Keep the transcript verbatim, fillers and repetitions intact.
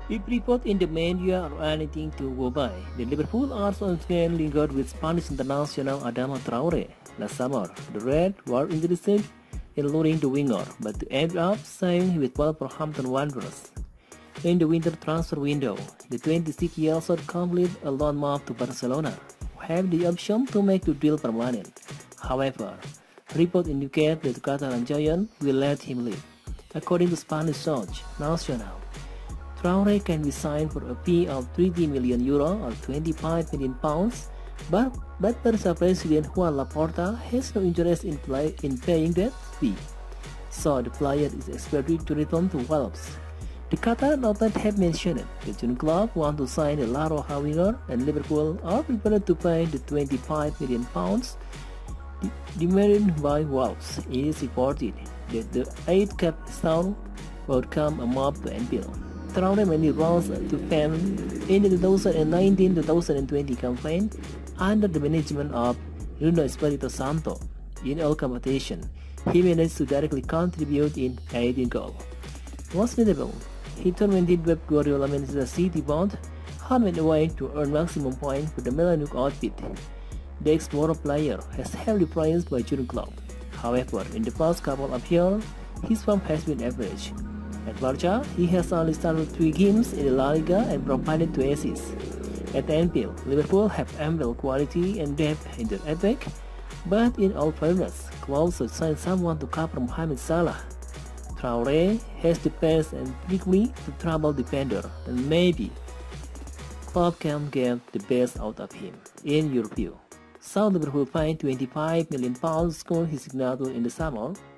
If report in the media are anything to go by, the Liverpool Arsenal fan lingered with Spanish international Adama Traore last summer. The Reds were interested in luring the winger, but ended up signing with Wolverhampton Wanderers. In the winter transfer window, the twenty-six-year-old completed a loan move to Barcelona, who have the option to make the deal permanent. However, reports indicate that the Catalan giant will let him leave. According to Spanish source Nacional, Traore can be signed for a fee of thirty million euro or twenty-five million pounds, but, but Barca President Juan Laporta has no interest in, play, in paying that fee, so the player is expected to return to Wolves. The Qatar outlet have mentioned that the club want to sign a La Roja winger and Liverpool are prepared to pay the twenty-five million pounds demanded by Wolves. It is reported that the eight cap star will come a mob to Anfield. Traore many roles to fame in the twenty nineteen twenty twenty campaign under the management of Nuno Espirito Santo. In all competition, he managed to directly contribute in eighteen goals. Most notable, he tormented Pep Guardiola Manchester City bound home and away to earn maximum points for the Milanuk outfit. The ex-Moro player has heavily praised by Jurgen Klopp. However, in the past couple of years, his form has been average. At Barca, he has only started three games in the La Liga and provided two assists. At Anfield, Liverpool have ample quality and depth in their attack, but in all fairness, Klopp should sign someone to cover Mohamed Salah. Traore has the pace and quickly to trouble defender, and maybe Klopp can get the best out of him. In your view, South Liverpool paid twenty-five million pounds scored his signature in the summer.